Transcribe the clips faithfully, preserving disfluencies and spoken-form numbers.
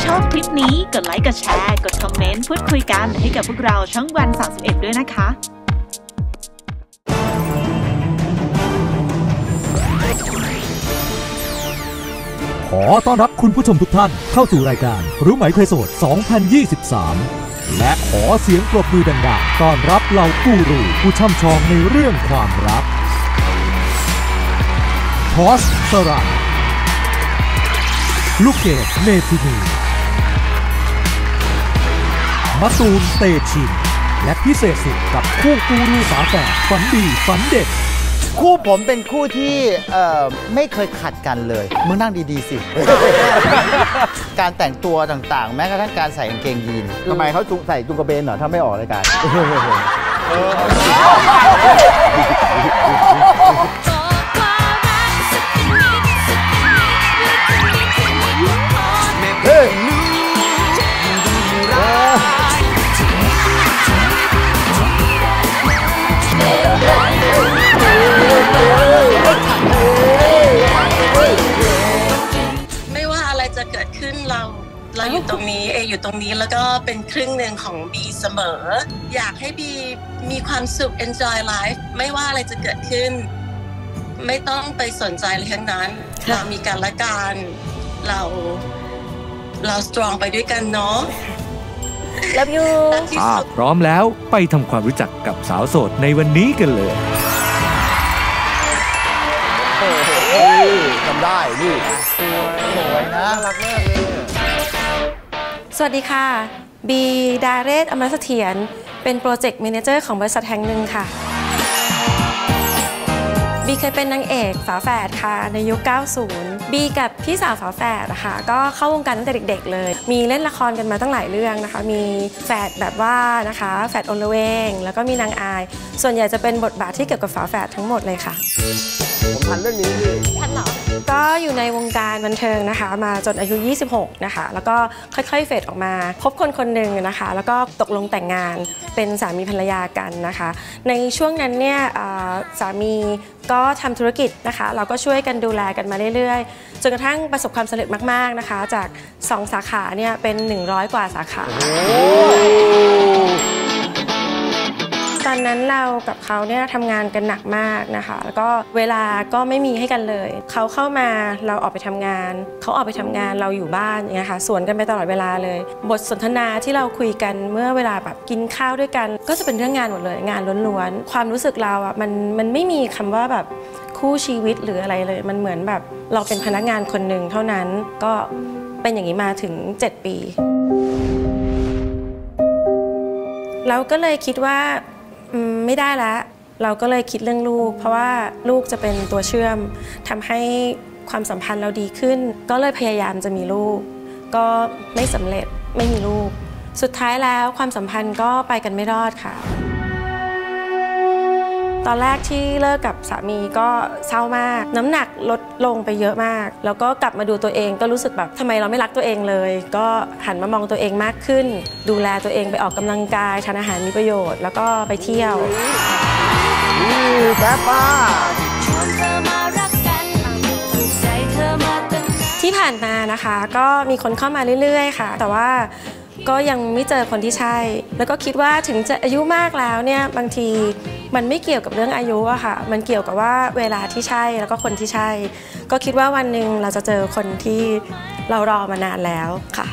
ชอบคลิปนี้กดไลค์กดแชร์กดคอมเมนต์พูดคุยกันให้กับพวกเราช่องวันสามสิบเอ็ดด้วยนะคะขอต้อนรับคุณผู้ชมทุกท่านเข้าสู่รายการรู้ไหมใครโสด สองพันยี่สิบสาม และขอเสียงปรบมือดังๆต้อนรับเหล่ากูรูผู้ช่ำชองในเรื่องความรักพอสสรันลูกเกดเมทินีมะตูมเตชินและพิเศษสุดกับคู่กูรูฝาแฝดฝันดีฝันเด็ดคู่ผมเป็นคู่ที่เอ่อไม่เคยขัดกันเลยมึงนั่งดีๆสิ การแต่งตัวต่างๆแม้กระทั่งการใส่กางเกงยีนทำไมเขาใส่จุงกระเบนเหรอถ้าไม่ออกรายการไม่ว่าอะไรจะเกิดขึ้นเราเราอยู่ตรงนี้เออยู่ตรงนี้แล้วก็เป็นครึ่งหนึ่งของบีเสมออยากให้บีมีความสุข enjoy life ไม่ว่าอะไรจะเกิดขึ้นไม่ต้องไปสนใจอะไรทั้งนั้นเรามีกันและกันเราเรา strong ไปด้วยกันเนาะ Love you ถ้าพร้อมแล้วไปทำความรู้จักกับสาวโสดในวันนี้กันเลยทำได้นี่สวยนะรักมากเลยสวัสดีค่ะบีดาเรศอมรเสถียรเป็นโปรเจกต์แมเนเจอร์ของบริษัทแห่งหนึ่งค่ะบีเคยเป็นนางเอกฝาแฝดค่ะในยุค เก้าสิบ บีกับพี่สาวฝาแฝดนะคะก็เข้าวงการตั้งแต่เด็กๆเลยมีเล่นละครกันมาตั้งหลายเรื่องนะคะมีแฝดแบบว่านะคะแฝดอลเวงแล้วก็มีนางอายส่วนใหญ่จะเป็นบทบาทที่เกี่ยวกับฝาแฝดทั้งหมดเลยค่ะผมทันเรื่องนี้ทันเหรอก็อยู่ในวงการบันเทิงนะคะมาจนอายุ ยี่สิบหก นะคะแล้วก็ค่อยๆเฟดออกมาพบคนคนหนึ่งนะคะแล้วก็ตกลงแต่งงานเป็นสามีภรรยากันนะคะในช่วงนั้นเนี่ยสามีก็ทำธุรกิจนะคะเราก็ช่วยกันดูแลกันมาเรื่อยๆจนกระทั่งประสบความสำเร็จมากๆนะคะจากสองสาขาเนี่ยเป็นหนึ่งร้อยกว่าสาขาตอนนั้นเรากับเขาเนี่ยทำงานกันหนักมากนะคะแล้วก็เวลาก็ไม่มีให้กันเลยเขาเข้ามาเราออกไปทำงานเขาออกไปทำงานเราอยู่บ้านอย่างเงี้ยค่ะสวนกันไปตลอดเวลาเลยบทสนทนาที่เราคุยกันเมื่อเวลาแบบกินข้าวด้วยกันก็จะเป็นเรื่องงานหมดเลยงานล้วนๆความรู้สึกเราอ่ะมันมันไม่มีคำว่าแบบคู่ชีวิตหรืออะไรเลยมันเหมือนแบบเราเป็นพนักงานคนหนึ่งเท่านั้นก็เป็นอย่างนี้มาถึงเจ็ดปีเราก็เลยคิดว่าไม่ได้แล้วเราก็เลยคิดเรื่องลูกเพราะว่าลูกจะเป็นตัวเชื่อมทำให้ความสัมพันธ์เราดีขึ้นก็เลยพยายามจะมีลูกก็ไม่สำเร็จไม่มีลูกสุดท้ายแล้วความสัมพันธ์ก็ไปกันไม่รอดค่ะตอนแรกที่เลิกกับสามีก็เศร้ามากน้ำหนักลดลงไปเยอะมากแล้วก็กลับมาดูตัวเองก็รู้สึกแบบทำไมเราไม่รักตัวเองเลยก็หันมามองตัวเองมากขึ้นดูแลตัวเองไปออกกำลังกายทานอาหารมีประโยชน์แล้วก็ไปเที่ยวแซ่บป้าที่ผ่านมานะคะก็มีคนเข้ามาเรื่อยๆค่ะแต่ว่าก็ยังไม่เจอคนที่ใช่แล้วก็คิดว่าถึงจะอายุมากแล้วเนี่ยบางทีมันไม่เกี่ยวกับเรื่องอายุอะค่ะมันเกี่ยวกับว่าเวลาที่ใช่แล้วก็คนที่ใช่ก็คิดว่าวันหนึ่งเราจะเจอคนที่เรารอมานานแล้วค่ะ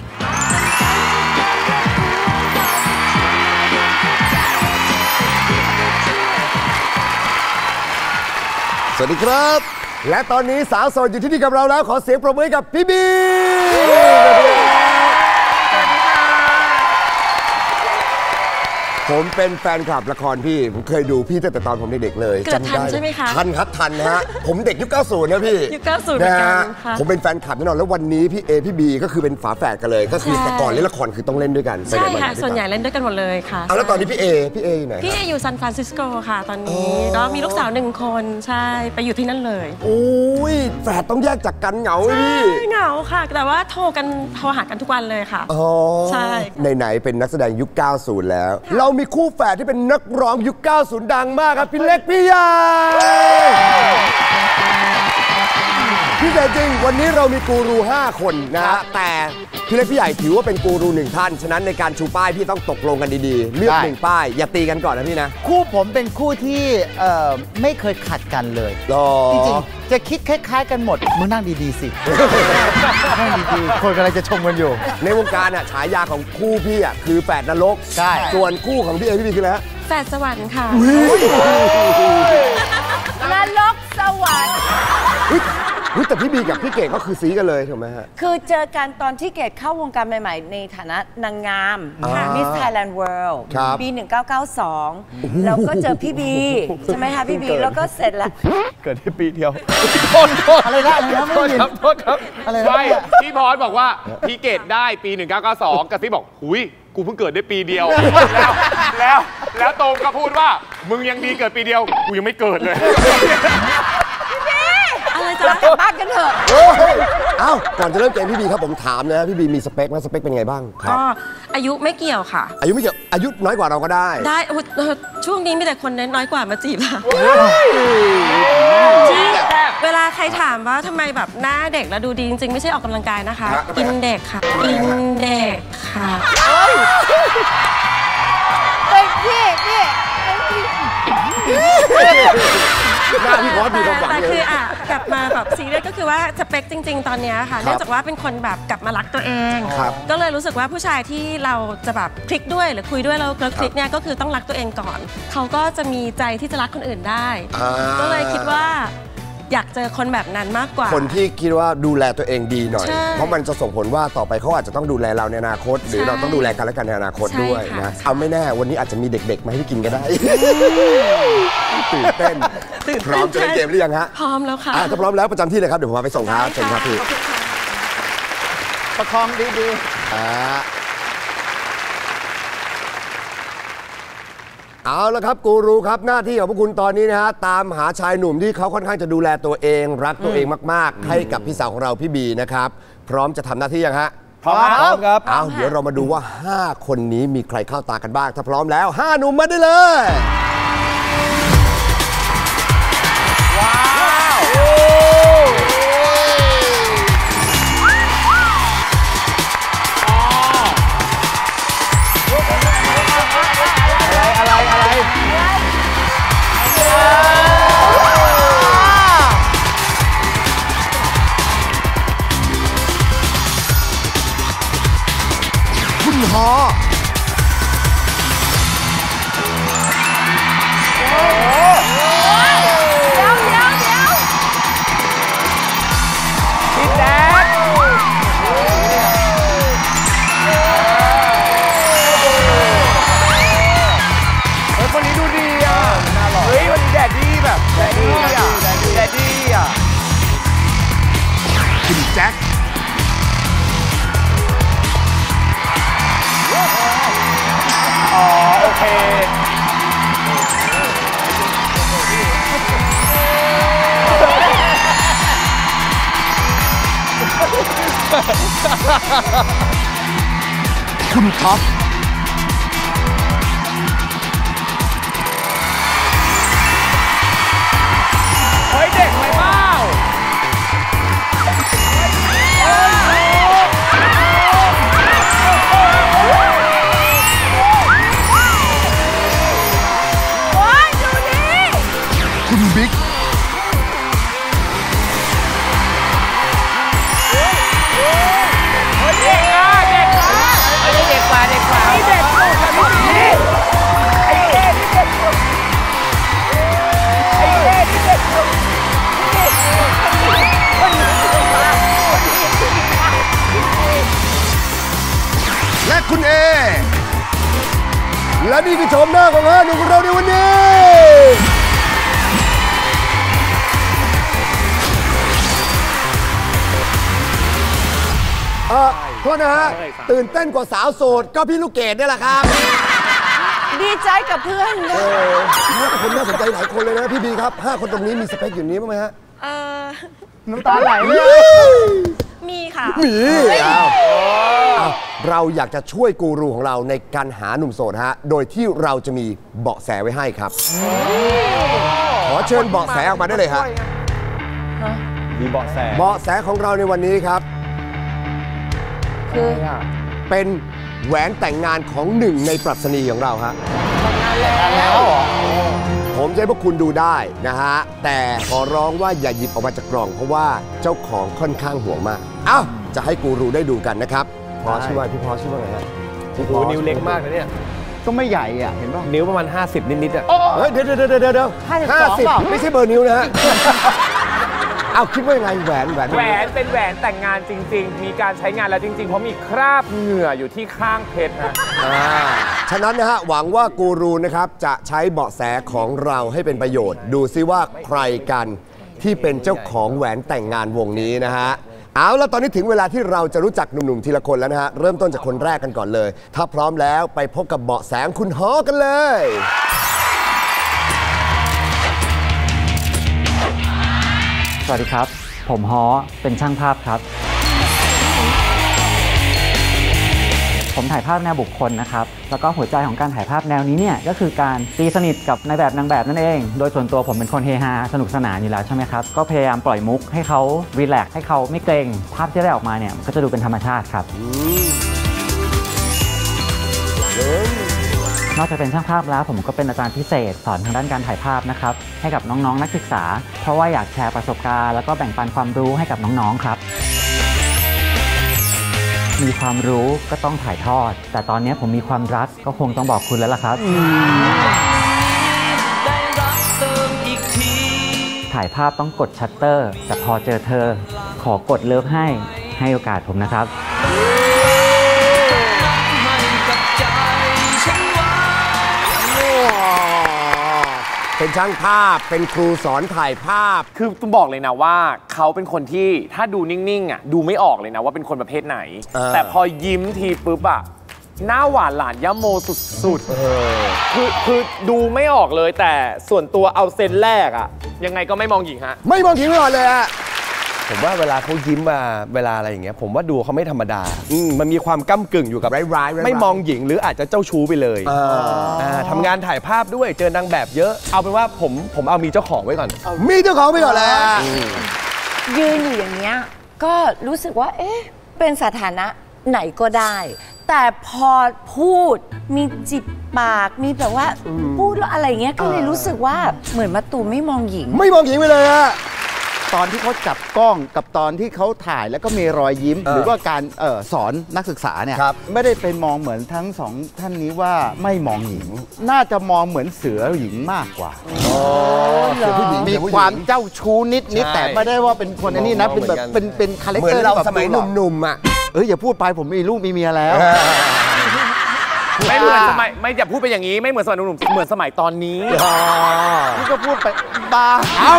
สวัสดีครับและตอนนี้สาวโสดอยู่ที่นี่กับเราแล้วขอเสียงปรบมือกับพี่บีผมเป็นแฟนคลับละครพี่ผมเคยดูพี่ตั้งแต่ตอนผมเด็กๆเลยเกิดทันใช่ไหมคะทันครับทันนะฮะผมเด็กยุคเก้าสิบนะพี่ยุคเก้าสิบนะฮะผมเป็นแฟนคลับแน่นอนแล้ววันนี้พี่เอพี่บีก็คือเป็นฝาแฝดกันเลยก็คือแต่ก่อนเล่นละครคือต้องเล่นด้วยกันใช่ค่ะส่วนใหญ่เล่นด้วยกันหมดเลยค่ะแล้วตอนนี้พี่เอพี่เออยู่ไหนพี่เออยู่ซานฟรานซิสโกค่ะตอนนี้ก็มีลูกสาวหนึ่งคนใช่ไปอยู่ที่นั่นเลยโอ้ยแฝดต้องแยกจากกันเหงาพี่เหงาค่ะแต่ว่าโทรกันโทรหากันทุกวันเลยค่ะใช่ไหนๆเป็นนักแสดงยุคเก้าสิบแล้วเรามีคู่แฝดที่เป็นนักร้องยุคเก้าสิบดังมากครับพี่เล็กพี่ใหญ่พิเศษจริงวันนี้เรามีกูรูห้าคนนะฮะแต่พี่เล็กพี่ใหญ่ถือว่าเป็นกูรูหนึ่งท่านฉะนั้นในการชูป้ายพี่ต้องตกลงกันดีๆเลือกหนึ่งป้ายอย่าตีกันก่อนนะพี่นะคู่ผมเป็นคู่ที่ไม่เคยขัดกันเลยจริงๆจะคิดคล้ายๆกันหมดมึงนั่งดีๆสินั่งดีๆคนกำลังจะชมกันอยู่ในวงการอ่ะฉายาของคู่พี่อ่ะคือแฝดนรกใช่ส่วนคู่ของพี่เอพี่บีคืออะไรฮะแฝดสวรรค์ค่ะนรกสวรรค์แต่พี่บีกับพี่เกดก็คือซีกันเลยถูกไหมฮะคือเจอกันตอนที่เกดเข้าวงการใหม่ๆในฐานะนางงามมิสไทยแลนด์เวิลด์ปีหนึ่งเก้าเก้าสองแล้วก็เจอพี่บีใช่ไหมคะพี่บีแล้วก็เสร็จแล้วเกิดที่ปีเดียวโทษโทษอะไรนะอะไรนะโทษครับโทษครับอะไรนะพี่พรบอกว่าพี่เกดได้ปีหนึ่งเก้าเก้าสองกระซิบบอกหุยกูเพิ่งเกิดได้ปีเดียวแล้วแล้วแล้วโตมก็พูดว่ามึงยังดีเกิดปีเดียวกูยังไม่เกิดเลยอะไรจะกลับบ้านกันเถอะเอ้าก่อนจะเริ่มเกมพี่บีครับผมถามนะพี่บีมีสเปคไหมสเปคเป็นไงบ้างก็อายุไม่เกี่ยวค่ะอายุไม่เกี่ยวอายุน้อยกว่าเราก็ได้ได้ช่วงนี้มีแต่คนน้อยกว่ามาจีบค่ะเวลาใครถามว่าทำไมแบบหน้าเด็กแล้วดูดีจริงๆไม่ใช่ออกกำลังกายนะคะกินเด็กค่ะกินเด็กค่ะเฮ้ยพี่พี่หน้าพี่พอดีความหวังเลยแต่คืออ่ะกลับมาแบบซีเรียสก็คือว่าสเปคจริงๆตอนนี้ค่ะเนื่องจากว่าเป็นคนแบบกลับมารักตัวเองก็เลยรู้สึกว่าผู้ชายที่เราจะแบบคลิกด้วยหรือคุยด้วยเราคลิกเนี่ยก็คือต้องรักตัวเองก่อนเขาก็จะมีใจที่จะรักคนอื่นได้ก็เลยคิดว่าอยากเจอคนแบบนั้นมากกว่าคนที่คิดว่าดูแลตัวเองดีหน่อยเพราะมันจะส่งผลว่าต่อไปเขาอาจจะต้องดูแลเราในอนาคตหรือเราต้องดูแลกันและกันในอนาคตด้วยนะเอาไม่แน่วันนี้อาจจะมีเด็กๆมาให้กินก็ได้ตื่นเต้นพร้อมจะเล่นเกมหรือยังฮะพร้อมแล้วค่ะถ้าพร้อมแล้วประจำที่เลยครับเดี๋ยวผมพาไปส่งครับเชิญครับพี่ประคองดีๆอ่าเอาละครับกูรูครับหน้าที่ของพวกคุณตอนนี้นะฮะตามหาชายหนุ่มที่เขาค่อนข้างจะดูแลตัวเองรักตัวเองมากๆให้กับพี่สาวของเราพี่บีนะครับพร้อมจะทำหน้าที่ยังฮะพร้อมครับเอาเดี๋ยวเรามาดูว่าห้าคนนี้มีใครเข้าตากันบ้างถ้าพร้อมแล้วห้าหนุ่มมาได้เลยว้าวอะไรอะไรคุณหอเดี๋ยวเดี๋ยวเดี๋ยวพี่แจ๊ควันนี้ดูดีอ่ะเฮ้ยวันนี้แดดดีแบบแดดดีอ่ะแดดดีอ่ะคุณแจ็คอ๋อโอเคคุณท็อปเฮ้ยเด็กไปเปล่าคุณบิ๊กเฮ้ยเด็กอ่ะเด็กอ่ะไอ้เด็กกว่าเด็กกว่าไอ้เด็กสุดแบบนี้ไอ้เด็กนี่เด็กสุดไอ้เด็กนี่เด็กสุดและคุณเอและนี่คือโฉมหน้าของห้าหนุ่มของเราในวันนี้เออโทษนะฮะตื่นเต้นกว่าสาวโสดก็พี่ลูกเกดนี่แหละครับดีใจกับเพื่อนเออคนน่าสนใจหลายคนเลยนะพี่บีครับห้าคนตรงนี้มีสเปคอยู่นี้บ้างไหมฮะเออน้ำตาไหลเลยมีค่ะมีเราอยากจะช่วยกูรูของเราในการหาหนุ่มโสดฮะโดยที่เราจะมีเบาะแสไว้ให้ครับขอเชิญเบาะแสออกมาได้เลยฮะมีเบาะแสเบาะแสของเราในวันนี้ครับคือเป็นแหวนแต่งงานของหนึ่งในปรัชนีของเราฮะแล้วผมจะให้พวกคุณดูได้นะฮะแต่ขอร้องว่าอย่าหยิบออกมาจากกล่องเพราะว่าเจ้าของค่อนข้างห่วงมากเอ้าจะให้กูรูได้ดูกันนะครับพอชื่อว่าพี่พอชื่อว่าไงฮะพี่พอนิ้วเล็กมากนะเนี่ยก็ไม่ใหญ่อ่ะเห็นป่ะนิ้วประมาณห้าสิบนิดๆอ่ะเฮ้ยเดี๋ยวเดี๋ยวเดี๋ยวเดี๋ยวห้าสิบไม่ใช่เบอร์นิ้วนะฮะเอาคิดว่ายังไงแหวนแหวนแหวนเป็นแหวนแต่งงานจริงๆมีการใช้งานแล้วจริงๆเพราะมีคราบเหงื่ออยู่ที่ข้างเพชรฮะฉะนั้นนะฮะหวังว่ากูรูนะครับจะใช้เบาะแสของเราให้เป็นประโยชน์ดูซิว่าใครกันที่เป็นเจ้าของแหวนแต่งงานวงนี้นะฮะเอาแล้วตอนนี้ถึงเวลาที่เราจะรู้จักหนุ่มๆทีละคนแล้วนะฮะเริ่มต้นจากคนแรกกันก่อนเลยถ้าพร้อมแล้วไปพบกับเบาะแสคุณฮอกันเลยสวัสดีครับผมฮอเป็นช่างภาพครับผมถ่ายภาพแนวบุคคลนะครับแล้วก็หัวใจของการถ่ายภาพแนวนี้เนี่ยก็คือการตีสนิทกับนายแบบนางแบบนั่นเองโดยส่วนตัวผมเป็นคนเฮฮาสนุกสนานอยู่แล้วใช่ไหมครับก็พยายามปล่อยมุกให้เขารีแลกซ์ให้เขาไม่เกรงภาพที่ได้ออกมาเนี่ยก็จะดูเป็นธรรมชาติครับนอกจากเป็นช่างภาพแล้วผมก็เป็นอาจารย์พิเศษสอนทางด้านการถ่ายภาพนะครับให้กับน้องๆนักศึกษาเพราะว่าอยากแชร์ประสบการณ์แล้วก็แบ่งปันความรู้ให้กับน้องๆครับมีความรู้ก็ต้องถ่ายทอดแต่ตอนนี้ผมมีความรักก็คงต้องบอกคุณแล้วล่ะครับถ่ายภาพต้องกดชัตเตอร์แต่พอเจอเธอขอกดเลิฟให้ให้โอกาสผมนะครับเป็นช่างภาพเป็นครูสอนถ่ายภาพคือต้องบอกเลยนะว่าเขาเป็นคนที่ถ้าดูนิ่งๆอ่ะดูไม่ออกเลยนะว่าเป็นคนประเภทไหนแต่พอยิ้มทีปุ๊บอ่ะหน้าหวานหลานย่าโมสุดๆคือคือดูไม่ออกเลยแต่ส่วนตัวเอาเซนแรกอ่ะยังไงก็ไม่มองหญิงฮะไม่มองหญิงก่อนเลยอะผมว่าเวลาเขายิ้มมาเวลาอะไรอย่างเงี้ยผมว่าดูเขาไม่ธรรมดามันมีความก้ำกึ่งอยู่กับร้ายๆไม่มองหญิงหรืออาจจะเจ้าชู้ไปเลยทำงานถ่ายภาพด้วยเจอนางแบบเยอะเอาเป็นว่าผมผมเอามีเจ้าของไว้ก่อนมีเจ้าของไว้ก่อนแล้วยืนอยู่อย่างเงี้ยก็รู้สึกว่าเอ๊ะเป็นสถานะไหนก็ได้แต่พอพูดมีจิบปากมีแบบว่าพูดแล้วอะไรเงี้ยก็เลยรู้สึกว่าเหมือนมะตูมไม่มองหญิงไม่มองหญิงไปเลยอะตอนที่เขาจับกล้องกับตอนที่เขาถ่ายแล้วก็มีรอยยิ้มหรือว่าการเอ่อสอนนักศึกษาเนี่ยไม่ได้ไปมองเหมือนทั้งสองท่านนี้ว่าไม่มองหญิงน่าจะมองเหมือนเสือหญิงมากกว่าเสือผู้หญิงมีความเจ้าชู้นิดนิดแต่ไม่ได้ว่าเป็นคนนี้นะเป็นแบบเป็นเป็นคาแรคเตอร์เราสมัยหนุ่มๆอ่ะเอออย่าพูดไปผมมีลูกมีเมียแล้วไม่เหมือนสมัยไม่อย่าพูดไปอย่างนี้ไม่เหมือนสมัยหนุ่มๆเหมือนสมัยตอนนี้นี่ก็พูดไปบ้าเอ้า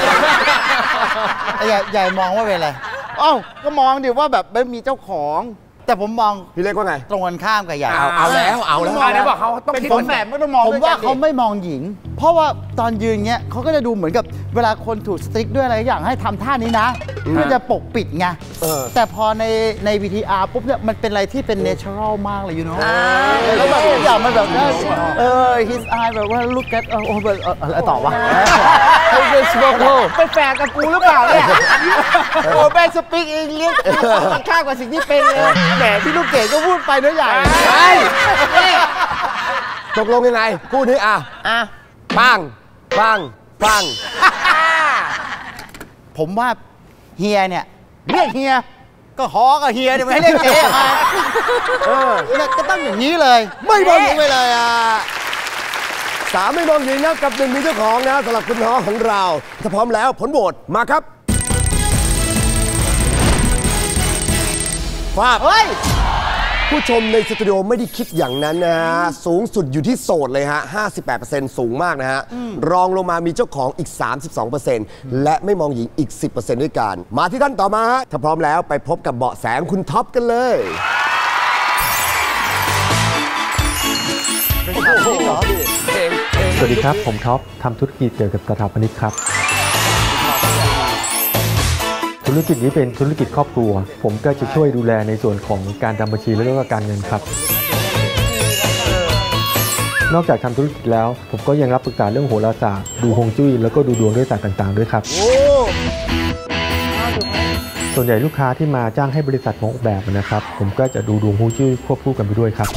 ใหญ่ใหญ่มองว่าเป็นอะไรเอ้าก็มองดิว่าแบบไม่มีเจ้าของแต่ผมมองพี่เล็กว่าไงตรงกันข้ามกับใหญ่เอาเอาแล้วเอาแล้วนะบอกเขาต้องเป็นคนแบบไม่ต้องมองผมว่าเขาไม่มองหญิงเพราะว่าตอนยืนเงี้ยเขาก็จะดูเหมือนกับเวลาคนถูกสติ๊กด้วยอะไรอย่างให้ทำท่านี้นะเพื่อจะปกปิดไงแต่พอในใน วี ที อาร์ ปุ๊บเนี่ยมันเป็นอะไรที่เป็นเนเชอรัลมากเลยยูโน่แล้วแบบทุกอย่างมันแบบเออ his eye แบบว่า look at โอ้แบบอะไรต่อวะเป็นแฟนกับกูหรือเปล่าเนี่ยโอ้แม่สปีกอังกฤษมันข้างกว่าสิ่งที่เป็นเลยแหมพี่ลูกเกดก็พูดไปเนื้อใหญ่ตกลงยังไงคู่นี้อ่ะอ่ะปังปังปังผมว่าเฮียเนี่ยเรียกเฮียก็ฮอกับเฮียเนี่ยไม่เรียกเจ๊มาเออเนี่ยก็ต้องอย่างนี้เลยไม่มองหญิงไปเลยอ่ะสามไม่มองหญิงนะกับหนึ่งมีเจ้าของนะสำหรับคุณฮอของเราถ้าพร้อมแล้วผลโหวตมาครับฟ้าเฮ้ยผู้ชมในสตูดิโอไม่ได้คิดอย่างนั้นนะฮะสูงสุดอยู่ที่โสดเลยฮะ ห้าสิบแปดเปอร์เซ็นต์ สูงมากนะฮะรองลงมามีเจ้าของอีก สามสิบสองเปอร์เซ็นต์ และไม่มองหญิงอีก สิบเปอร์เซ็นต์ ด้วยกันมาที่ท่านต่อมาฮะถ้าพร้อมแล้วไปพบกับเบาะแสของคุณท็อปกันเลยสวัสดีครับผมท็อปทำธุรกิจเกี่ยวกับสถาปนิกครับธุรกิจนี้เป็นธุรกิจครอบครัวผมก็จะช่วยดูแลในส่วนของการทำบัญชีและก็การเงินครับนอกจากทำธุรกิจแล้วผมก็ยังรับปรึกษาเรื่องโหราศาสตร์ดูฮวงจุ้ยแล้วก็ดูดวงด้วยศาสตร์ต่างๆด้วยครับส่วนใหญ่ลูกค้าที่มาจ้างให้บริษัทมาออกแบบนะครับผมก็จะดูดวงฮวงจุ้ยควบคู่กันไปด้วยครับ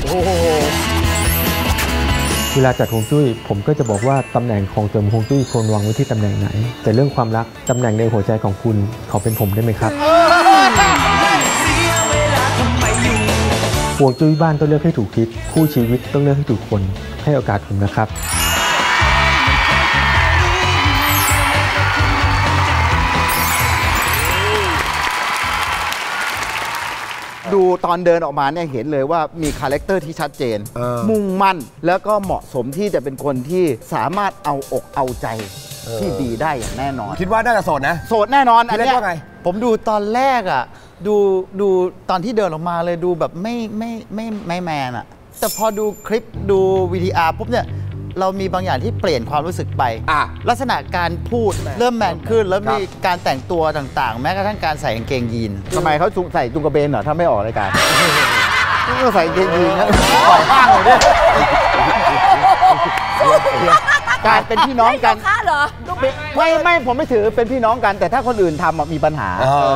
เวลาจัดฮวงจุ้ยผมก็จะบอกว่าตำแหน่งของเสริมฮวงจุ้ยควรวางไว้ที่ตำแหน่งไหนแต่เรื่องความรักตำแหน่งในหัวใจของคุณขอเป็นผมได้ไหมครับฮวงจุ้ยบ้านต้องเลือกให้ถูกทิศคู่ชีวิตต้องเลือกให้ถูกคนให้โอกาสผมนะครับดูตอนเดินออกมาเนี่ยเห็นเลยว่ามีคาแรคเตอร์ที่ชัดเจนมุ่งมั่นแล้วก็เหมาะสมที่จะเป็นคนที่สามารถเอาอกเอาใจที่ดีได้อย่างแน่นอนคิดว่าน่าจะโสดนะโสดแน่นอนอันนี้ว่าไงผมดูตอนแรกอ่ะดูดูตอนที่เดินออกมาเลยดูแบบไม่ไม่ไม่ไม่แมนอ่ะแต่พอดูคลิปดูวีดีอาร์ปุ๊บเนี่ยเรามีบางอย่างที่เปลี่ยนความรู้สึกไปลักษณะการพูดเริ่มแมนขึ้นแล้วมีการแต่งตัวต่างๆแม้กระทั่งการใส่กางเกงยีนทำไมเขาใส่จุงกระเบนเหรอถ้าไม่ออกรายการก็ใส่กางเกงยีนนะปล่อยบ้างเลยด้วยการเป็นพี่น้องกันไม่ไม่ผมไม่ถือเป็นพี่น้องกันแต่ถ้าคนอื่นทำมีปัญหา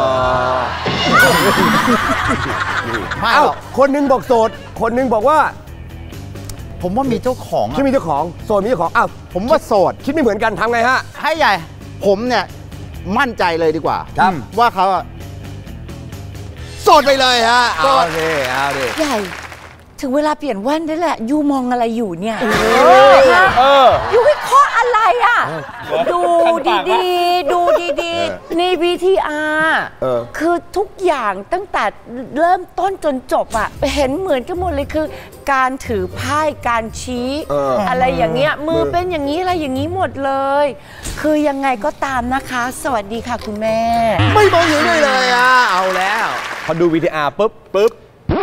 ไม่คนนึงบอกโสดคนนึงบอกว่าผมว่ามีเจ้าของคิดมีเจ้าของโสดมีเจ้าของอ้าวผมว่าโสดคิดไม่เหมือนกันทำไงฮะให้ใหญ่ผมเนี่ยมั่นใจเลยดีกว่าว่าเขาโสดไปเลยฮะเอาดิเอาดิใหญ่ถึงเวลาเปลี่ยนแว่นได้แหละยูมองอะไรอยู่เนี่ยยูวิเคราะห์อะไรอ่ะดูดีๆดูดีๆใน วี ที อาร์ คือทุกอย่างตั้งแต่เริ่มต้นจนจบอ่ะเห็นเหมือนกันหมดเลยคือการถือไพ่การชี้อะไรอย่างเงี้ยมือเป็นอย่างนี้อะไรอย่างนี้หมดเลยคือยังไงก็ตามนะคะสวัสดีค่ะคุณแม่ไม่มองอยู่ด้วยเลยอ่ะเอาแล้วพอดู วี ที อาร์ ปุ๊บปุ๊บ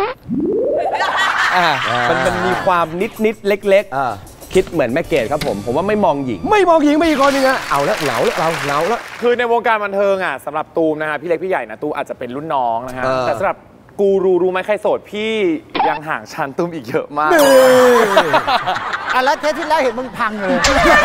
มันมันมีความนิดนิดเล็กๆคิดเหมือนแม่เกดครับผมผมว่าไม่มองหญิงไม่มองหญิงไม่อีกคนนึงอะเอาแล้วเหงาแล้วเราเหงาแล้วคือในวงการบันเทิงอ่ะสำหรับตูมนะฮะพี่เล็กพี่ใหญ่นะตูมอาจจะเป็นรุ่นน้องนะฮะแต่สำหรับกูรูรู้ไหมใครโสดพี่ยังห่างชันตูมอีกเยอะมากอ่ะแล้วเทปที่แล้วเห็นมึงพังเลย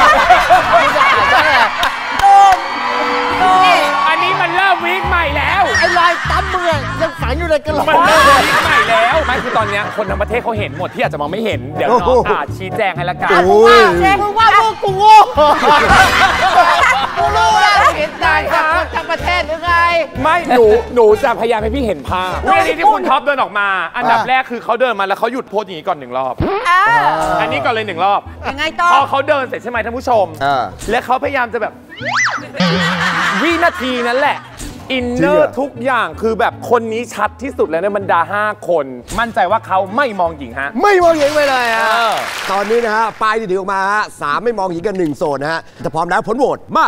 อันนี้มันเริ่มวีคใหม่แล้วไอ้รอยตั้มมือยังฝังอยู่เลยกันหรอมันเริ่มวีคใหม่แล้วไม่คือตอนนี้คนทั้งประเทศเขาเห็นหมดที่อาจจะมองไม่เห็นเดี๋ยวน้องอาจชี้แจงให้ละกันกูว่ากูว่าพวกกูโง่กูรู้แล้วเห็นใจครับทั้งประเทศหรือไงไม่หนูหนูจะพยายามให้พี่เห็นภาพเรื่องนี้ที่คุณท็อปเดินออกมาอันดับแรกคือเขาเดินมาแล้วเขาหยุดโพสอย่างนี้ก่อนหนึ่งรอบอันนี้ก่อนเลยหนึ่งรอบยังไงต่อพอเขาเดินเสร็จใช่ไหมท่านผู้ชมและเขาพยายามจะแบบวินาทีนั้นแหละอินเนอร์ทุกอย่างคือแบบคนนี้ชัดที่สุดแล้วในบรรดาห้าคนมั่นใจว่าเขาไม่มองหญิงฮะไม่มองหญิงไปเลยฮะตอนนี้นะฮะป้ายที่ถือออกมาฮะสามไม่มองหญิงกันหนึ่งโซนนะฮะแต่พร้อมแล้วผลโหวตมา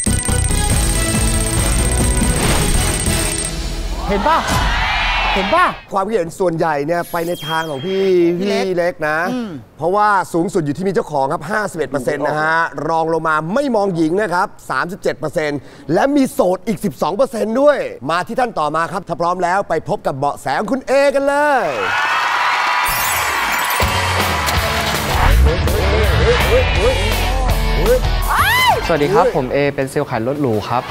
เห็นป่ะเห็นป่ะความคิดเห็นส่วนใหญ่เนี่ยไปในทางของพี่พี่เล็กนะเพราะว่าสูงสุดอยู่ที่มีเจ้าของครับ ห้าสิบเอ็ดเปอร์เซ็นต์ นะฮะรองลงมาไม่มองหญิงนะครับ สามสิบเจ็ดเปอร์เซ็นต์ และมีโสดอีก สิบสองเปอร์เซ็นต์ ด้วยมาที่ท่านต่อมาครับถ้าพร้อมแล้วไปพบกับเบาะแสของคุณเอกันเลยสวัสดีครับผมเอเป็นเซลล์ขายรถหรูครับ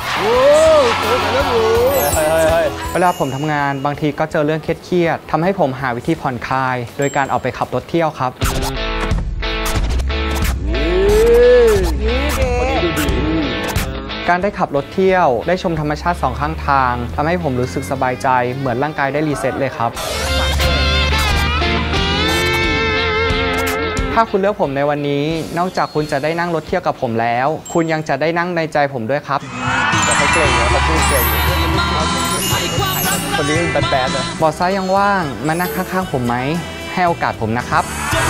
เวลาผมทำงานบางทีก็เจอเรื่องเครียดๆทำให้ผมหาวิธีผ่อนคลายโดยการออกไปขับรถเที่ยวครับการได้ขับรถเที่ยวได้ชมธรรมชาติสองข้างทางทำให้ผมรู้สึกสบายใจเหมือนร่างกายได้รีเซ็ตเลยครับถ้าคุณเลือกผมในวันนี้นอกจากคุณจะได้นั่งรถเที่ยวกับผมแล้วคุณยังจะได้นั่งในใจผมด้วยครับแต่เขาเก่งนะเขาพูดเก่งคนนี้แบดแบดนะบอสซ้ายยังว่างมานั่งข้างๆผมไหมให้โอกาสผมนะครับ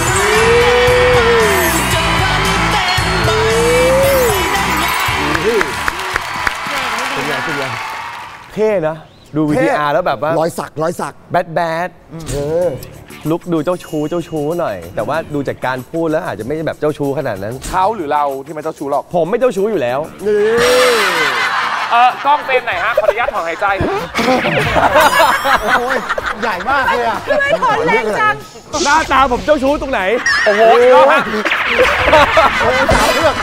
เป็นไงเป็นไงเท่นะดู วี ที อาร์ แล้วแบบว่ารอยสักรอยสักแบดแบดลุกดูเจ้าชู้เจ้าชู้หน่อยแต่ว่าดูจากการพูดแล้วอาจจะไม่แบบเจ้าชู้ขนาดนั้นเขาหรือเราที่ไม่เจ้าชู้หรอกผมไม่เจ้าชู้อยู่แล้วนี่เออกล้องเป็นไหนฮะขออนุญาตถอนหายใจโอ้ยใหญ่มากเลยอ่ะไม่ถอนแรงจังหน้าตาผมเจ้าชู้ตรงไหนโอ้โหอีกแล้วฮะ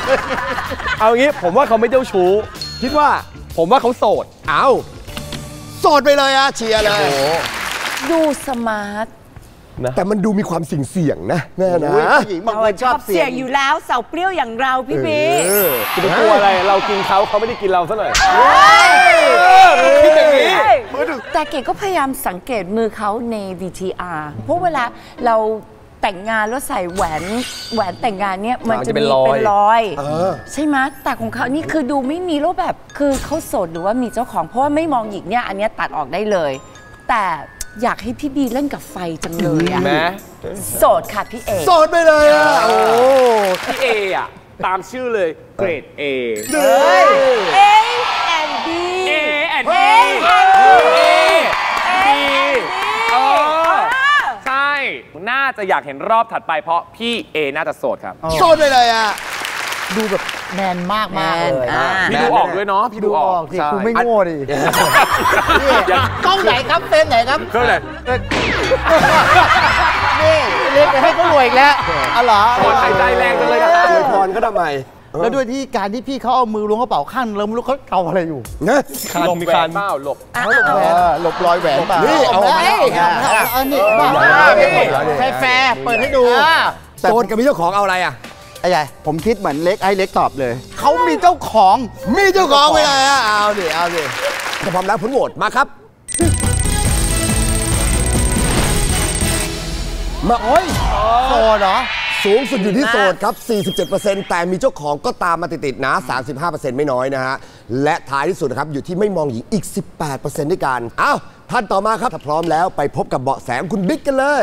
เอางี้ผมว่าเขาไม่เจ้าชู้คิดว่าผมว่าเขาโสดเอาโโสดไปเลยอะเชียร์เลยดูสมาร์ทแต่มันดูมีความเสี่ยงๆนะแม่นะผู้หญิงบางคนชอบเสี่ยงอยู่แล้วสาวเปรี้ยวอย่างเราพี่บิ๊กจะไปกลัวอะไรเรากินเขาเขาไม่ได้กินเราซะหน่อยคิดอย่างนี้แต่เก๋ก็พยายามสังเกตมือเขาใน วี ที อาร์ เพราะเวลาเราแต่งงานแล้วใส่แหวนแหวนแต่งงานเนี่ยมันจะมีเป็นรอยใช่ไหมแต่ของเขานี่คือดูไม่มีรูปแบบคือเขาโสดหรือว่ามีเจ้าของเพราะว่าไม่มองหญิงเนี่ยอันนี้ตัดออกได้เลยแต่อยากให้พี่บีเล่นกับไฟจังเลยอะโสดค่ะพี่เอโสดไปเลยอะโอ้พี่เออะตามชื่อเลยเกรด A เฮ้ย A and B A and B A and B เออใช่น่าจะอยากเห็นรอบถัดไปเพราะพี่เอน่าจะโสดครับโสดไปเลยอะดูแบบแมนมากมากเลยพี่ดูออกด้วยเนาะพี่ดูออกสิกูไม่โง่ดิกล้องไหนครับเฟรมไหนครับเครื่องไหนนี่เล่นไปให้เขารวยอีกแล้วอ๋อเหรอหายใจแรงจังเลยนะอวยพรก็ทำไมแล้วด้วยที่การที่พี่เขาเอามือล้วงกระเป๋าข้างแล้วไม่รู้เขาเอาอะไรอยู่นะหลบแหวนเปล่าหลบหลบรอยแหวนเปล่านี่เอาไว้อันนี้แฟร์เปิดให้ดูโสดกับมีเจ้าของเอาอะไรอ่ะไอ้ใหญ่ผมคิดเหมือนเล็กไอ้เล็กตอบเลยเขามีเจ้าของมีเจ้าของไปเลยอ่ะเอาดิเอาดิถ้าพร้อมแล้วผลโหวตมาครับมาโอ้ยโสดเหรอสูงสุดอยู่ที่โสดครับ สี่สิบเจ็ดเปอร์เซ็นต์ แต่มีเจ้าของก็ตามมาติดๆนะ สามสิบห้าเปอร์เซ็นต์ ไม่น้อยนะฮะและท้ายที่สุดนะครับอยู่ที่ไม่มองหญิงอีก สิบแปดเปอร์เซ็นต์ ด้วยกันอ้าวท่านต่อมาครับถ้าพร้อมแล้วไปพบกับเบาะแสของคุณบิ๊กกันเลย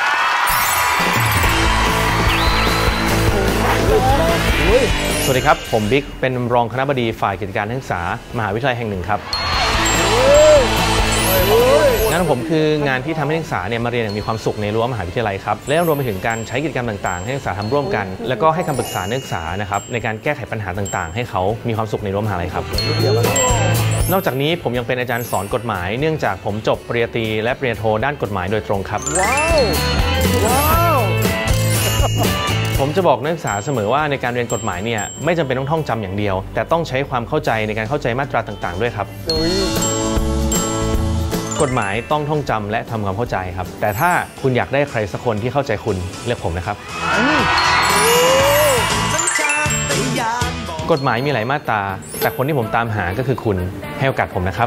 สวัสดีครับผมบิ๊กเป็นรองคณบดีฝ่ายกิจการนักศึกษามหาวิทยาลัยแห่งหนึ่งครับงานของผมคืองานที่ทำให้นักศึกษาเนี่ยมาเรียนอย่างมีความสุขในรั้วมหาวิทยาลัยครับและรวมไปถึงการใช้กิจกรรมต่างๆให้นักศึกษาทำร่วมกันแล้วก็ให้คำปรึกษานักศึกษานะครับในการแก้ไขปัญหาต่างๆให้เขามีความสุขในรั้วมหาลัยครับนอกจากนี้ผมยังเป็นอาจารย์สอนกฎหมายเนื่องจากผมจบปริญญาตรีและปริญญาโทด้านกฎหมายโดยตรงครับว้าวว้าวผมจะบอกนักศึกษาเสมอว่าในการเรียนกฎหมายเนี่ยไม่จำเป็นต้องท่องจำอย่างเดียวแต่ต้องใช้ความเข้าใจในการเข้าใจมาตราต่างๆด้วยครับกฎหมายต้องท่องจำและทำความเข้าใจครับแต่ถ้าคุณอยากได้ใครสักคนที่เข้าใจคุณเลือกผมนะครับกฎหมายมีหลายมาตราแต่คนที่ผมตามหาก็คือคุณให้โอกาสผมนะครับ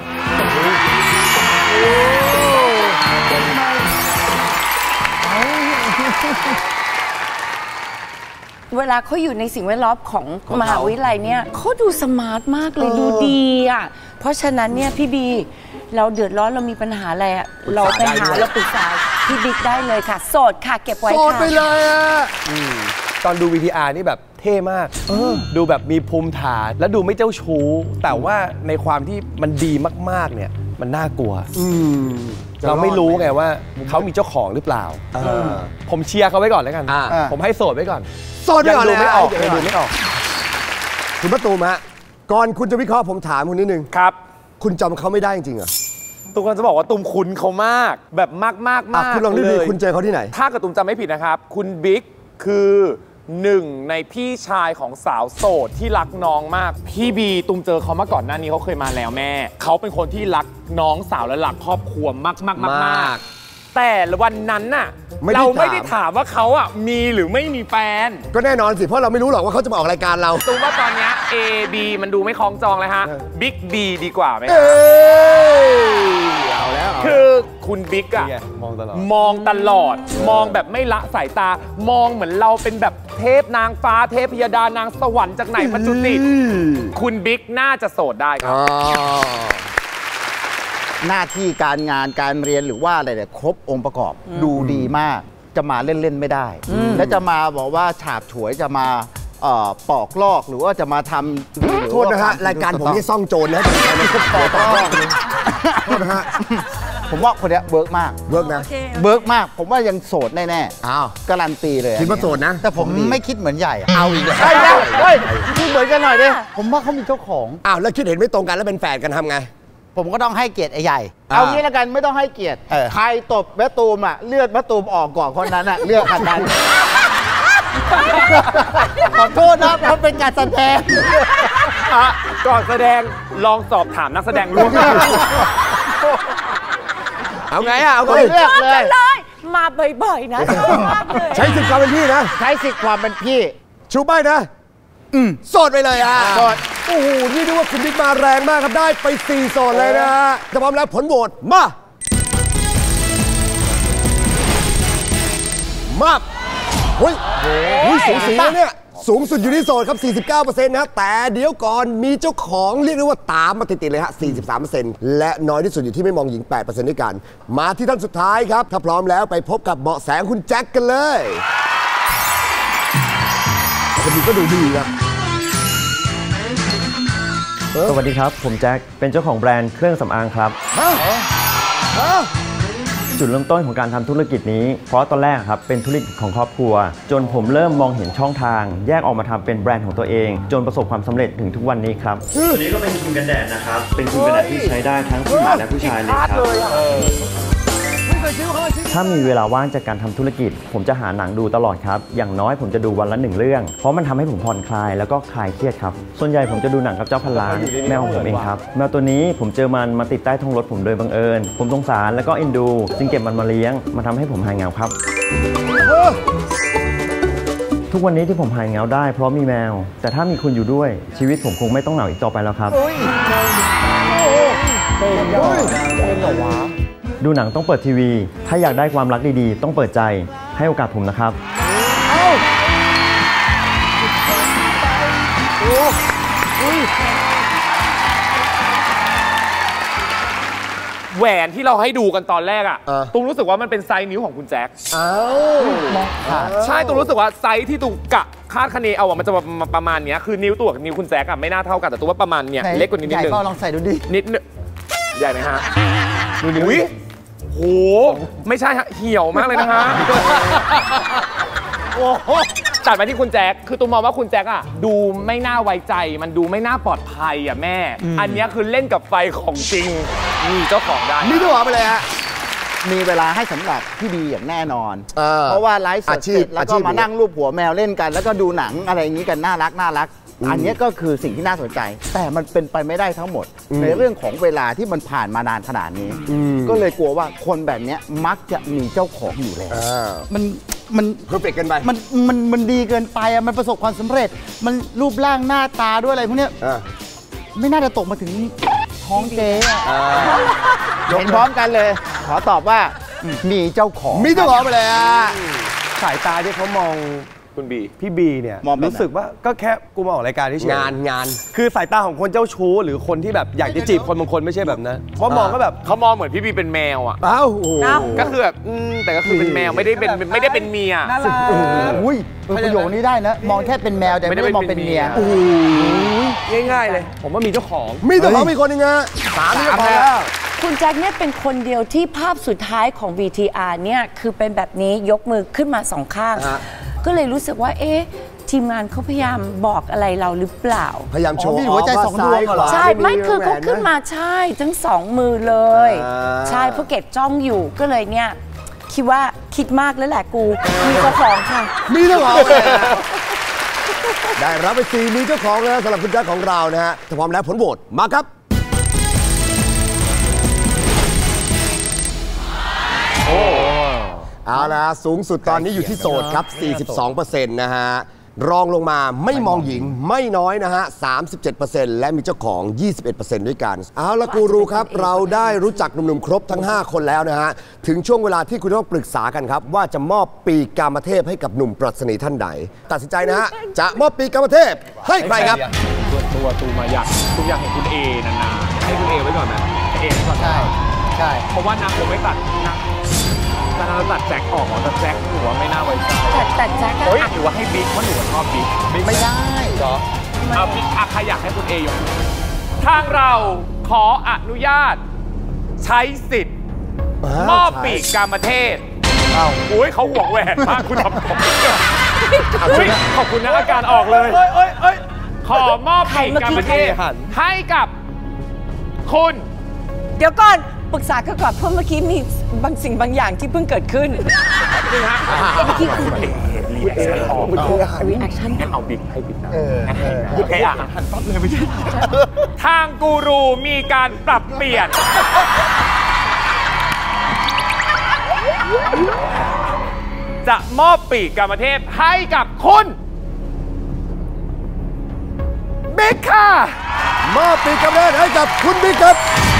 เวลาเขาอยู่ในสิ่งแวดล้อมของมหาวิทยาลัยเนี่ยเขาดูสมาร์ทมากเลยดูดีอ่ะเพราะฉะนั้นเนี่ยพี่บีเราเดือดร้อนเรามีปัญหาอะไรเราไปหาเราปรึกษาพี่บิ๊กได้เลยค่ะโสดค่ะเก็บไว้ค่ะโสดไปเลยอ่ะตอนดู วี ที อาร์ นี่แบบเท่มากดูแบบมีภูมิฐานและดูไม่เจ้าชู้แต่ว่าในความที่มันดีมากๆเนี่ยมันน่ากลัวเราไม่รู้ไงว่าเขามีเจ้าของหรือเปล่าผมเชียร์เขาไว้ก่อนแล้วกันผมให้โสดไว้ก่อนโสดไว้ก่อนเลยไม่ออกยังดูไม่ออกคุณประตูมฮะก่อนคุณจะวิเคราะห์ผมถามคุณนิดนึงครับคุณจำเขาไม่ได้จริงๆเหรอตุ้มก็จะบอกว่าตุ้มคุ้นเขามากแบบมากมากมากคุณลองนึกดูคุณเจอเขาที่ไหนถ้าเกิดตุ้มจำไม่ผิดนะครับคุณบิ๊กคือหนึ่งในพี่ชายของสาวโสดที่รักน้องมากพี่บีตุ้มเจอเขามาก่อนหน้านี้เขาเคยมาแล้วแม่เขาเป็นคนที่รักน้องสาวและรักครอบครัวมากมากมากแต่วันนั้นน่ะเราไม่ได้ถามว่าเขาอ่ะมีหรือไม่มีแฟนก็แน่นอนสิเพราะเราไม่รู้หรอกว่าเขาจะมาออกรายการเราตุ้มว่าตอนนี้ A B มันดูไม่คล้องจองเลยฮะบิ๊ก B ดีกว่าไหมเอาแล้วคือคุณบิ๊กอะมองตลอดมองตลอดมองแบบไม่ละสายตามองเหมือนเราเป็นแบบเทพนางฟ้าเทพพยดานางสวรรค์จากไหนมาจุติคุณบิ๊กน่าจะโสดได้ครับหน้าที่การงานการเรียนหรือว่าอะไรเนี่ยครบองค์ประกอบดูดีมากจะมาเล่นๆไม่ได้และจะมาบอกว่าฉาบฉวยจะมาปอกลอกหรือว่าจะมาทำโทษนะฮะรายการผมนี่ซ่องโจรนะปอกลอกโทษนะฮะผมว่าคนนี้เวิร์กมากเวิร์กนะเวิร์กมากผมว่ายังโสดแน่ๆอ้าวการันตีเลยคิดว่าโสดนะแต่ผมไม่คิดเหมือนใหญ่เอาอีกใช่แล้วเฮ้ยคิดเหมือนกันหน่อยดิผมว่าเขามีเจ้าของอ้าวแล้วคิดเห็นไม่ตรงกันแล้วเป็นแฝดกันทำไงผมก็ต้องให้เกียรติไอ้ใหญ่เอางี้แล้วกันไม่ต้องให้เกียรติใครตบแม่ตูมอ่ะเลือดแม่ตูมออกก่อนคนนั้นอ่ะเลือกกันนั้นขอโทษนะมันเป็นการแสดงก่อนแสดงลองสอบถามนักแสดงร่วมเอาไงอ่ะเอาไงเลือกเลยมาบ่อยๆนะชอบมากเลยใช้สิทธิ์ความเป็นพี่นะใช้สิทธิ์ความเป็นพี่ชูป้ายนะ อืมโสดไปเลยอ่ะโสดโอ้โหนี่ดูว่าคุณบิ๊กมาแรงมากครับได้ไปสี่โสดเลยนะฮะจะพร้อมแล้วผลโหวตมามาเฮ้ยเฮ้ยสูงสีนะเนี่ยสูงสุดอยู่ที่โสดครับ สี่สิบเก้าเปอร์เซ็นต์ นะแต่เดี๋ยวก่อนมีเจ้าของเรียกได้ว่าตามมาติดๆเลยฮะ สี่สิบสามเปอร์เซ็นต์ และน้อยที่สุดอยู่ที่ไม่มองหญิง แปดเปอร์เซ็นต์ ด้วยกันมาที่ท่านสุดท้ายครับถ้าพร้อมแล้วไปพบกับเบาะแสคุณแจ็คกันเลยคนนี้ก็ดูดีนะสวัสดีครับผมแจ็คเป็นเจ้าของแบรนด์เครื่องสำอางครับจุดเริ่มต้นของการทำธุรกิจนี้เพราะตอนแรกครับเป็นธุรกิจของครอบครัวจนผมเริ่มมองเห็นช่องทางแยกออกมาทำเป็นแบรนด์ของตัวเองจนประสบความสำเร็จถึงทุกวันนี้ครับตัวนี้ก็เป็นครีมกันแดดนะครับเป็นครีมกันแดดที่ใช้ได้ทั้งผู้หญิงและผู้ชายเลยครับถ้ามีเวลาว่างจากการทำธุรกิจผมจะหาหนังดูตลอดครับอย่างน้อยผมจะดูวันละหนึ่งเรื่องเพราะมันทำให้ผมผ่อนคลายแล้วก็คลายเครียดครับส่วนใหญ่ผมจะดูหนังกับเจ้าพันล้านแมวของผมเองครับแมวตัวนี้ผมเจอมันมาติดใต้ท้องรถผมโดยบังเอิญผมสงสารแล้วก็เอ็นดูจึงเก็บมันมาเลี้ยงมาทำให้ผมหายเหงาครับทุกวันนี้ที่ผมหายเหงาได้เพราะมีแมวแต่ถ้ามีคุณอยู่ด้วยชีวิตผมคงไม่ต้องเหงาอีกต่อไปแล้วครับดูหนังต้องเปิดทีวีถ้าอยากได้ความรักดีๆต้องเปิดใจให้โอกาสผมนะครับแหวนที่เราให้ดูกันตอนแรกอ่ะตุ้มรู้สึกว่ามันเป็นไซส์นิ้วของคุณแจ็คใช่ตุ้มรู้สึกว่าไซส์ที่ตุ้มกะคาดคะเนเอาอะมันจะประมาณเนี้ยคือนิ้วตัวกับนิ้วคุณแจ็คอะไม่น่าเท่ากันแต่ตุ้มว่าประมาณเนี้ยเล็กกว่านี้นิดนึงใหญ่ก็ลองใส่ดูดินิดนึงใหญ่ไหมฮะดูนิ้วโหไม่ใช่ฮะเหี่ยวมากเลยนะฮะโอ้โหตัดไปที่คุณแจ็คคือตุ้มมองว่าคุณแจ็คอะดูไม่น่าไว้ใจมันดูไม่น่าปลอดภัยอะแม่อันนี้คือเล่นกับไฟของจริงมีเจ้าของได้นี่ตัวไปเลยฮะมีเวลาให้สำหรับพี่บีอย่างแน่นอนเพราะว่าไลฟ์สดเสร็จแล้วก็มานั่งรูปหัวแมวเล่นกันแล้วก็ดูหนังอะไรอย่างนี้กันน่ารักน่ารักอันนี้ก็คือสิ่งที่น่าสนใจแต่มันเป็นไปไม่ได้ทั้งหมดในเรื่องของเวลาที่มันผ่านมานานขนาดนี้ก็เลยกลัวว่าคนแบบนี้มักจะมีเจ้าของอยู่แล้วมันมันเพอร์เฟกต์เกินไปมันมันมันดีเกินไปอ่ะมันประสบความสำเร็จมันรูปร่างหน้าตาด้วยอะไรพวกนี้ไม่น่าจะตกมาถึงท้องเจ๊เห็นพร้อมกันเลยขอตอบว่ามีเจ้าของมีเจ้าของไปเลยอ่ะสายตาที่เขามองคุณบีพี่บีเนี่ยรู้สึกว่าก็แค่กูมาออกรายการที่เฉยงานงานคือสายตาของคนเจ้าชู้หรือคนที่แบบอยากจะจีบคนบางคนไม่ใช่แบบนั้นเพราะมองก็แบบเขามองเหมือนพี่บีเป็นแมวอ่ะอ้าวก็คือแบบแต่ก็คือเป็นแมวไม่ได้เป็นไม่ได้เป็นเมียอุ้ยประโยคนี้ได้นะมองแค่เป็นแมวแต่ไม่ได้มองเป็นเมียง่ายๆเลยผมว่ามีเจ้าของมีเจ้าของมีคนนึงอะสามนี่พอแล้วคุณแจ็คเนี่ยเป็นคนเดียวที่ภาพสุดท้ายของ วี ที อาร์ เนี่ยคือเป็นแบบนี้ยกมือขึ้นมาสองข้างก็เลยรู้สึกว่าเอ๊ะทีมงานเขาพยายามบอกอะไรเราหรือเปล่าพยายามโชว์หัวใจสองดวงใช่ไม่คือเขาขึ้นมาใช่ทั้งสองมือเลยใช่เพราะเกดจ้องอยู่ก็เลยเนี่ยคิดว่าคิดมากแล้วแหละกูมีเจ้าของค่ะมีเจ้าของได้รับไปสี่มีเจ้าของแล้วสำหรับคุณแจ็คของเรานะฮะถ้าพร้อมแล้วผลโหวตมาครับโอ้เอาละสูงสุดตอนนี้อยู่ที่โสดครับ สี่สิบสองเปอร์เซ็นต์ นะฮะรองลงมาไม่มองหญิงไม่น้อยนะฮะ สามสิบเจ็ดเปอร์เซ็นต์ และมีเจ้าของ ยี่สิบเอ็ดเปอร์เซ็นต์ ด้วยกันเอาละกูรูครับเราได้รู้จักหนุ่มๆครบทั้งห้าคนแล้วนะฮะถึงช่วงเวลาที่คุณต้องปรึกษากันครับว่าจะมอบปีกกามเทพให้กับหนุ่มปรัชนีท่านใดตัดสินใจนะฮะจะมอบปีกกามเทพให้ใครครับตัวตัวตูมาอยากตูอยากเห็นคุณเอนานๆให้คุณเอไว้ก่อนนะเอไว้ก่อนใช่ใช่เพราะว่านางคงไม่ตัดนางแต่เราตัดแจ็คออกแต่แจ็คหนูว่าไม่น่าไว้ใจตัดตัดแจ็คเฮ้ยหรือว่าให้บิ๊กเพราะหนูชอบบิ๊กไม่ได้เหรอเอาบิ๊กใครอยากให้คุณเอยกทางเราขออนุญาตใช้สิทธิ์มอบปีกกามเทพอ้าวโอ้ยเขาห่วงแหวนมากคุณทำผมขอบคุณนะอาการออกเลยขอมอบปีกกามเทพให้กับคุณเดี๋ยวก่อนปรึกษากันก่อนเพราะเมื่อกี้มีบางสิ่งบางอย่างที่เพิ่งเกิดขึ้นนี่ฮะเมื่อกี้คุณรีแอคชั่นออกรีแอคชั่นเอาบิ๊กให้บิ๊กนะโอเคอ่ะหันปั๊บเลยไม่ใช่ทางกูรูมีการปรับเปลี่ยนจะมอบปีกกามเทพให้กับคุณบิ๊กค่ะมอบปีกกามเทพให้กับคุณบิ๊กครับ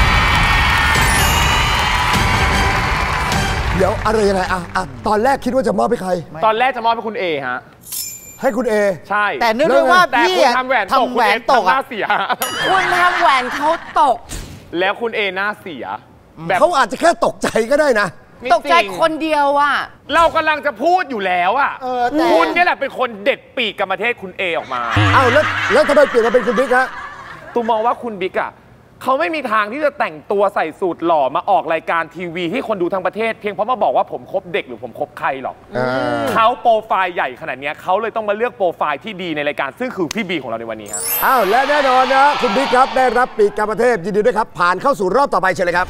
เดี๋ยวอะไรยังไงอ่ะอ่ะตอนแรกคิดว่าจะมอบให้ใครตอนแรกจะมอบให้คุณเอฮะให้คุณเอใช่แต่เนื่องด้วยว่าพี่ทำแหวนตกแหวนตกหน้าเสียคุณทำแหวนเขาตกแล้วคุณเอหน้าเสียแบบเขาอาจจะแค่ตกใจก็ได้นะตกใจคนเดียวอ่ะเรากำลังจะพูดอยู่แล้วอ่ะคุณนี่แหละเป็นคนเด็ดปีกกามเทพคุณเอออกมาอ้าวแล้วแล้วทำไมเปลี่ยนมาเป็นคุณบิ๊กฮะตูมองว่าคุณบิ๊กอ่ะเขาไม่มีทางที่จะแต่งตัวใส่สูทหล่อมาออกรายการทีวีให้คนดูทั้งประเทศเพียงเพราะมาบอกว่าผมคบเด็กหรือผมคบใครหรอกเขาโปรไฟล์ใหญ่ขนาดนี้เขาเลยต้องมาเลือกโปรไฟล์ที่ดีในรายการซึ่งคือพี่บีของเราในวันนี้ครับอ้าวและแน่นอนนะคุณบิ๊กครับได้รับปีกกามเทพยินดีด้วยครับผ่านเข้าสู่รอบต่อไปเชิญเลยครับ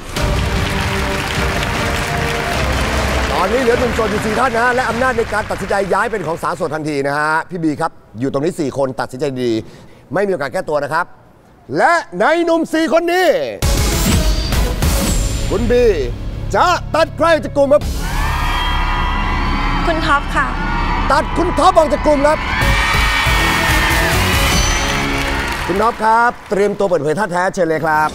ตอนนี้เหลือหนึ่งโสดอยู่สี่ท่านนะฮะและอำนาจในการตัดสินใจย้ายเป็นของสาวโสดทันทีนะฮะพี่บีครับอยู่ตรงนี้สี่คนตัดสินใจดีไม่มีโอกาสแก้ตัวนะครับและในหนุ่มสี่คนนี้คุณบีจะตัดใครจากกลุ่มครับคุณท็อปค่ะตัดคุณท็อปออกจากกลุ่มครับคุณท็อปครับเตรียมตัวเปิดเผยท่าแท้เชิญเลยครับ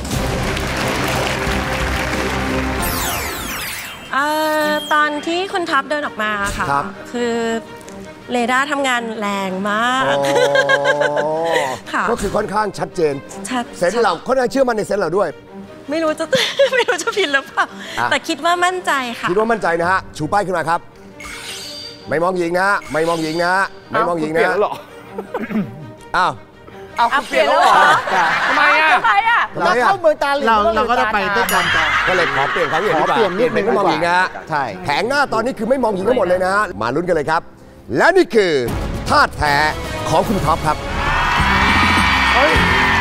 เอ่อตอนที่คุณท็อปเดินออกมาค่ะคือเรดาร์ทำงานแรงมากค่ะก็คือค่อนข้างชัดเจนเซนส์เราค่อนข้างเชื่อมั่นในเซนส์เราด้วยไม่รู้จะไม่รู้จะผิดหรือเปล่าแต่คิดว่ามั่นใจค่ะคิดว่ามั่นใจนะฮะชูป้ายขึ้นมาครับไม่มองหญิงนะไม่มองหญิงนะไม่มองหญิงนะอ้าวเอาเปลี่ยนแล้วเหรอทำไมอ่ะทำไมอ่ะเราเข้าเมืองตาลีเราก็ต้องไปด้วยกันก็เลยขอเปลี่ยนเขาอย่างนี้เปลี่ยนนิดนึงไม่มองหญิงนะใช่แผงหน้าตอนนี้คือไม่มองหญิงทั้งหมดเลยนะฮะมาลุ้นกันเลยครับและนี่คือธาตุแท้ของคุณท็อปครับเฮ้ย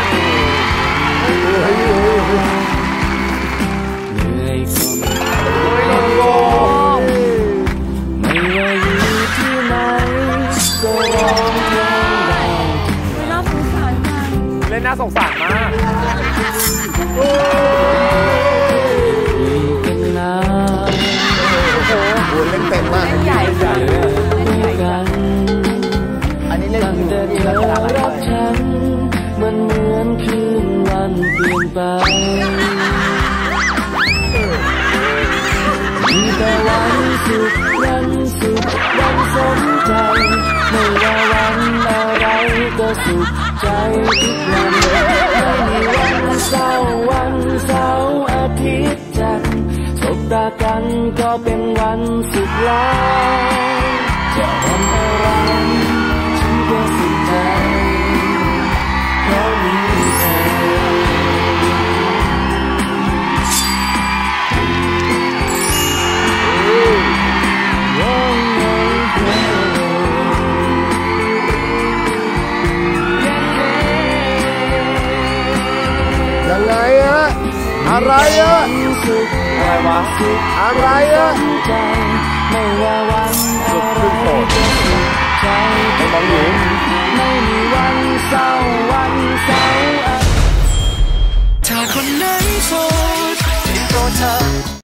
เหนื่อยคนไม่ว่าอยู่ที่ไหนก็ร้องเพลงได้น่าสงสารมากเล่นน่าสงสารมากโอ้โหเล่นเต็มมากใหญ่ใหญ่อันนี้เล่นอยู่ที่รักฉันมันเหมือนคืนวันเปลี่ยนไปมีแต่วันสุขวันสุขวันสมใจไม่ว่าวันอะไรก็สุขใจทุกวันไม่มีวันเศร้าวันเสาร์อาทิตย์จันทร์สบตากันก็เป็นวันสุขแล้วจะทำอะไรฉันก็สุขใจเพราะมีเธอยังไงอะอะไรอะอะไรวะอะไรอะไม่ว่า